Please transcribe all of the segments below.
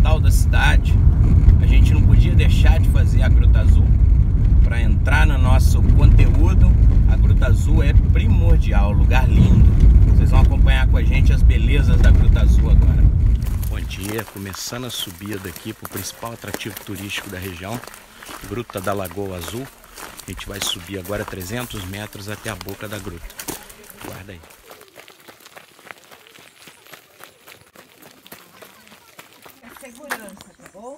central da cidade, a gente não podia deixar de fazer a Gruta Azul. Para entrar no nosso conteúdo, a Gruta Azul é primordial, lugar lindo. Vocês vão acompanhar com a gente as belezas da Gruta Azul agora. Bom dia, começando a subida aqui para o principal atrativo turístico da região, Gruta da Lagoa Azul. A gente vai subir agora 300 metros até a boca da gruta. Guarda aí. Segurança, tá bom?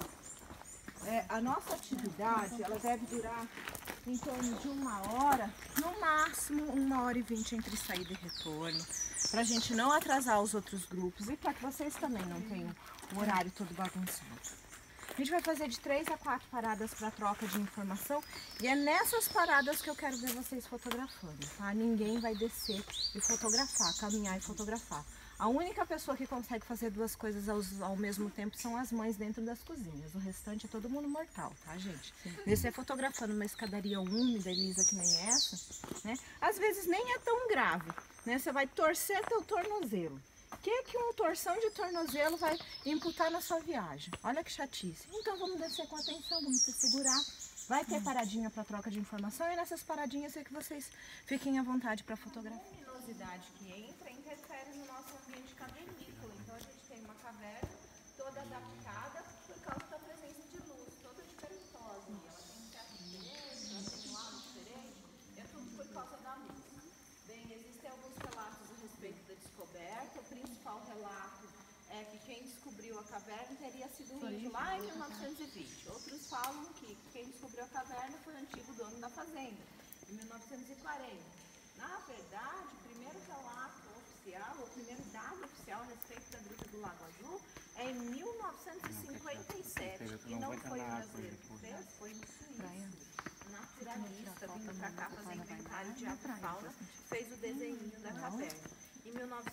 A nossa atividade, ela deve durar em torno de 1 hora, no máximo 1h20 entre saída e retorno, para a gente não atrasar os outros grupos e para que vocês também não tenham o horário todo bagunçado. A gente vai fazer de 3 a 4 paradas para troca de informação e é nessas paradas que eu quero ver vocês fotografando, tá? Ninguém vai descer e fotografar, caminhar e fotografar. A única pessoa que consegue fazer duas coisas ao mesmo tempo são as mães dentro das cozinhas. O restante é todo mundo mortal, tá, gente? Descer fotografando uma escadaria úmida e lisa que nem essa, né? Às vezes nem é tão grave, né? Você vai torcer teu tornozelo. O que um torção de tornozelo vai imputar na sua viagem? Olha que chatice. Então vamos descer com atenção, vamos se segurar. Vai ter paradinha para troca de informação e nessas paradinhas é que vocês fiquem à vontade para fotografar. A luminosidade que entra interfere no nosso ambiente cavernícola. Então a gente tem uma caverna toda adaptada por causa da presença de luz, toda diferentosa. E ela tem teto diferente, ela tem um lado diferente, é tudo por causa da luz. Bem, existem alguns relatos a respeito da descoberta. O principal relato é que quem descobriu a caverna teria sido um índio lá em 1920. Outros falam que quem descobriu a caverna foi o antigo dono da fazenda, em 1940. Na verdade, o primeiro relato oficial, o primeiro dado oficial a respeito da Gruta do Lago Azul é em 1957. E não foi o brasileiro que fez, foi no suíço. Naturalista, vindo para cá fazer inventário de avifauna, fez o desenho da caverna. Em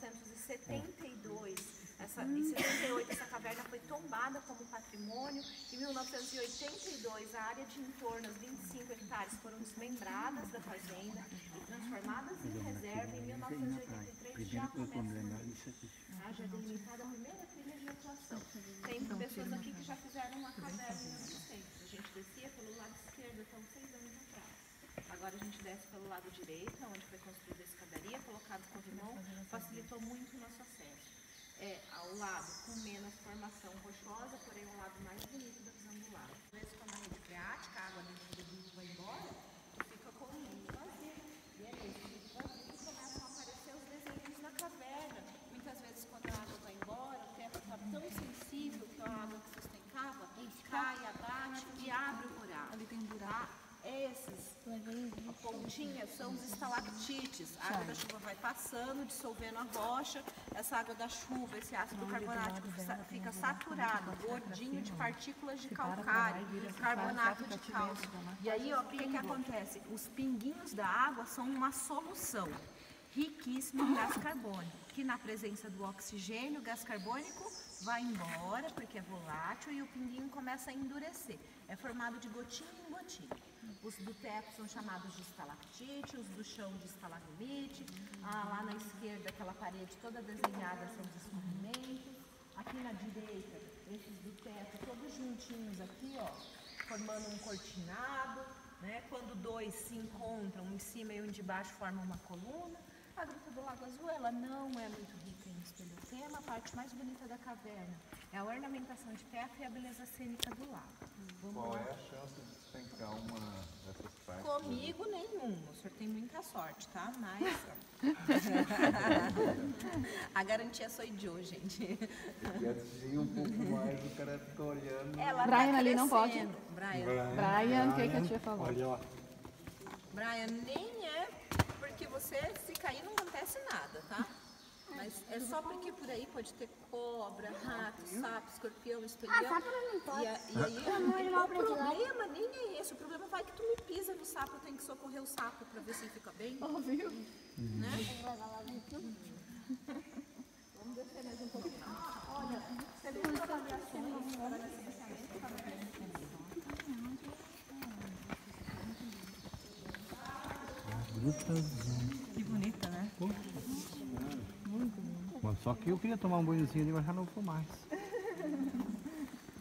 1972, em 78, essa caverna foi tombada como patrimônio. Em 1982, a área de entorno, as 25 hectares, foram desmembradas da fazenda e transformadas em reserva. Em 1983, já começa já delimitada a primeira trilha de atuação. Tem pessoas aqui que já fizeram uma caverna em outros tempos. A gente descia pelo lado esquerdo até uns 6 anos atrás. Agora a gente desce pelo lado direito, onde foi construída a escadaria, colocado corrimão, facilitou muito o nosso acesso. É ao lado com menos formação rochosa, porém um lado mais bonito da visão do lago. Às vezes quando a rede freática, a água dentro do rio vai embora, tu fica com o rio vazio. E é nesse rio vazio que começam a aparecer os desenhos na caverna. Muitas vezes quando a água vai embora, o teto está tão sensível que a água que sustentava cai, abate e abre o buraco. Ali tem um buraco. Esses pontinhas são os estalactites. A água da chuva vai passando, dissolvendo a rocha. Essa água da chuva, esse ácido carbonático fica saturado, gordinho de partículas de calcário, carbonato de cálcio. E aí, ó, o que acontece? Os pinguinhos da água são uma solução riquíssima em gás carbônico, que na presença do oxigênio, o gás carbônico vai embora, porque é volátil, e o pinguinho começa a endurecer. É formado de gotinha em gotinha. Os do teto são chamados de estalactite, os do chão de estalagmite. Lá na esquerda, aquela parede toda desenhada são os escorrimentos. Aqui na direita, esses do teto todos juntinhos aqui, ó, formando um cortinado, né? Quando dois se encontram, um em cima e um de baixo, formam uma coluna. A Gruta do Lago Azul, ela não é muito rica em espeleotema. A parte mais bonita da caverna é a ornamentação de teto e a beleza cênica do lago. Qual é a chance de despencar uma dessas partes? Comigo nenhuma, o senhor tem muita sorte, tá? Mas a garantia sou eu, gente. E assim um pouco mais, o cara fica olhando. Ela Brian tá ali não pode. Brian, o que a tia falou? Olha, ó. Brian nem é, porque você se cair não acontece nada, tá? Mas é só porque por aí pode ter cobra, rato, sapo, escorpião, espelhão. Sapo não pode. E aí o problema nem é esse. O problema vai que tu me pisa no sapo, eu tenho que socorrer o sapo pra ver se ele fica bem. Ouviu? Né? Vamos descer mais um pouquinho. Olha, segundo avaliações para licenciamento, Gruta Azul. Que bonita, né? Muito bom. Só que eu queria tomar um banhozinho ali, mas já não vou mais.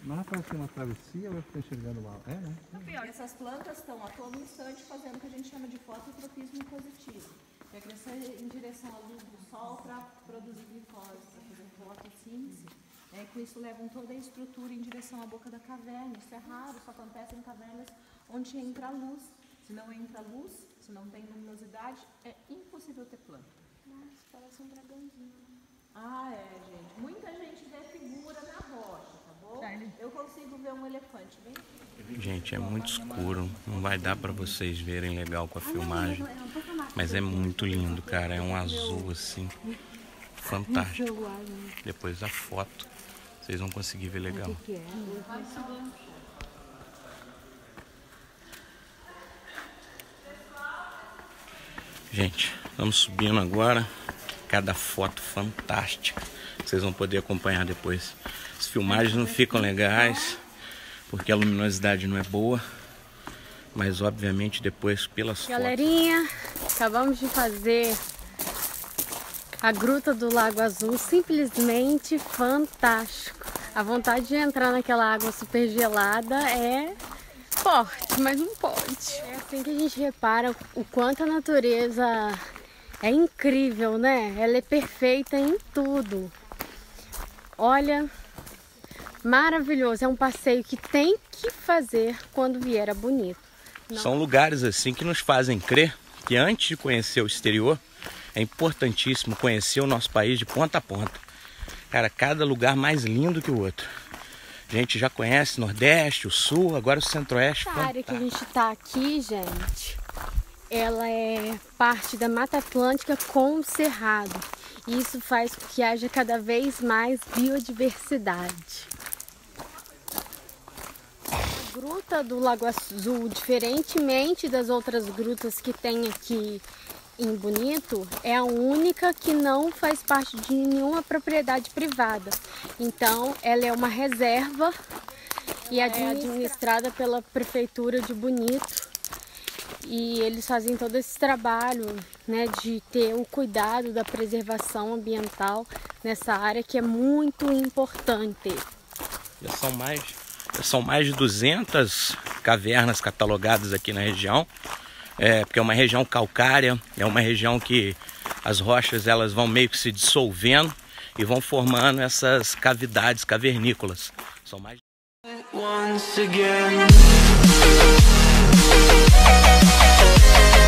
Mas parece uma travessia ou eu estou enxergando mal? É, né? Essas plantas estão a todo instante fazendo o que a gente chama de fototropismo positivo, que é crescer em direção à luz do sol para produzir glicose, para fazer fotossíntese. Com isso levam toda a estrutura em direção à boca da caverna. Isso é raro, só acontece em cavernas onde entra luz. Se não entra luz, se não tem luminosidade, é impossível ter planta. Nossa, parece um dragãozinho. Ah, gente. Muita gente vê figura na rocha, tá bom? Eu consigo ver um elefante, bem? Gente, é muito escuro, não vai dar pra vocês verem legal com a filmagem, mas é muito lindo, cara, é um azul assim, fantástico. Depois da foto, vocês vão conseguir ver legal. Gente, estamos subindo agora, cada foto fantástica, vocês vão poder acompanhar depois. As filmagens não ficam legais, porque a luminosidade não é boa, mas obviamente depois pelas fotos. Galerinha, acabamos de fazer a Gruta do Lago Azul, simplesmente fantástico. A vontade de entrar naquela água super gelada é forte, mas não pode. É assim que a gente repara o quanto a natureza é incrível, né? Ela é perfeita em tudo. Olha, maravilhoso. É um passeio que tem que fazer quando vier a Bonito. São lugares assim que nos fazem crer que antes de conhecer o exterior, é importantíssimo conhecer o nosso país de ponta a ponta. Cara, cada lugar mais lindo que o outro. A gente já conhece o Nordeste, o Sul, agora o Centro-Oeste. Essa área que a gente está aqui, gente, ela é parte da Mata Atlântica com o Cerrado. E isso faz com que haja cada vez mais biodiversidade. A Gruta do Lago Azul, diferentemente das outras grutas que tem aqui em Bonito, é a única que não faz parte de nenhuma propriedade privada. Então, ela é uma reserva e é administrada pela Prefeitura de Bonito. E eles fazem todo esse trabalho, né, de ter o cuidado da preservação ambiental nessa área que é muito importante. Já são mais de 200 cavernas catalogadas aqui na região. Porque é uma região calcária, é uma região que as rochas elas vão meio que se dissolvendo e vão formando essas cavidades cavernícolas. São mais Once again.